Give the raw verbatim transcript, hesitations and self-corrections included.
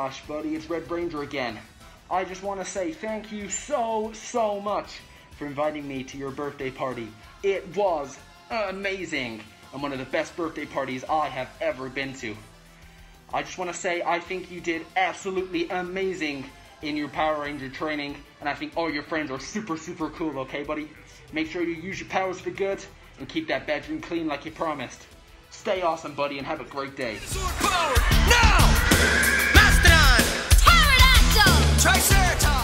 gosh, buddy, it's Red Ranger again. I just want to say thank you so, so much for inviting me to your birthday party. It was amazing, and one of the best birthday parties I have ever been to. I just want to say I think you did absolutely amazing in your Power Ranger training, and I think all your friends are super, super cool, okay, buddy? Make sure you use your powers for good, and keep that bedroom clean like you promised. Stay awesome, buddy, and have a great day. Sword power, now! Mastodon! Pterodactyl! Triceratops!